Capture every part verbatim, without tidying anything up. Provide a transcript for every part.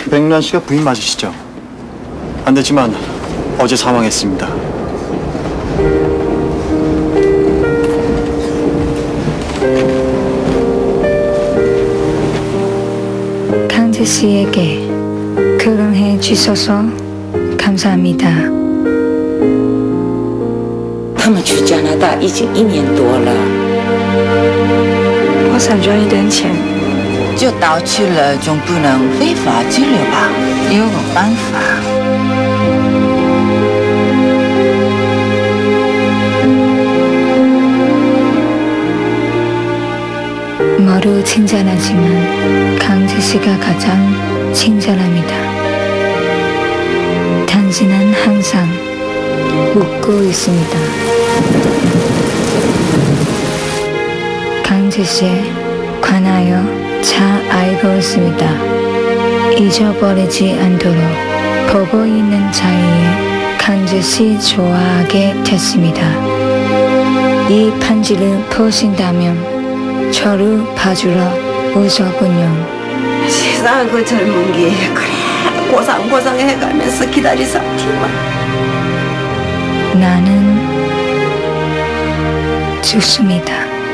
백란 씨가 부인 맞으시죠? 안 되지만 어제 사망했습니다. 강재 씨에게 결혼해 주셔서 감사합니다. 他们去加拿大已经一年多了， 我想赚一点钱。 就到去了，总不能非法拘留吧？有个办法。 모두 친절하지만 강재 씨가 가장 친절합니다. 당신은 항상 웃고 있습니다. 강재 씨에 관하여 잘 알고 있습니다. 잊어버리지 않도록 보고 있는 사이에 강재 씨 좋아하게 됐습니다. 이 편지를 보신다면 저를 봐주러 오셨군요. 세상 그 젊은 게 그래 고상고상 해가면서 기다리삼티만. 나는 죽습니다.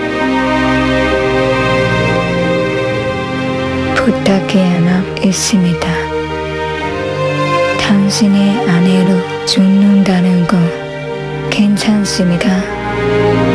부탁이 하나 있습니다. 당신의 아내로 죽는다는 거 괜찮습니까?